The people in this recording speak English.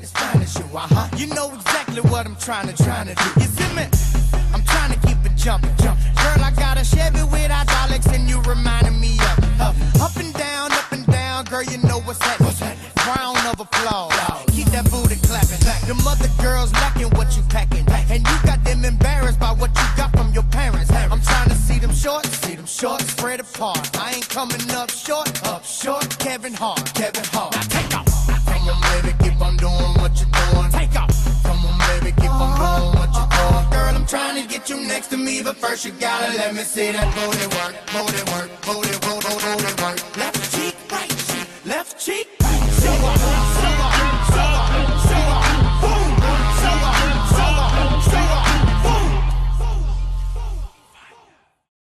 as fine as you, You know exactly what I'm trying to do. You see me? I'm trying to keep it jumping. Girl, I got a Chevy with hydraulics and you reminding me of up and down, girl, you know what's happening. Round of applause. Keep that booty clapping. Them other girls lacking what you packing. And you got them embarrassed by what you got from your parents. I'm trying to see them shorts, spread apart. I ain't coming up short, Kevin Hart. Now take off. Come on, baby, keep on doing what you're doing. Take off. Come on, baby, keep on doing what you're doing. Girl, I'm trying to get you next to me, but first you gotta let me see that booty work, booty work, booty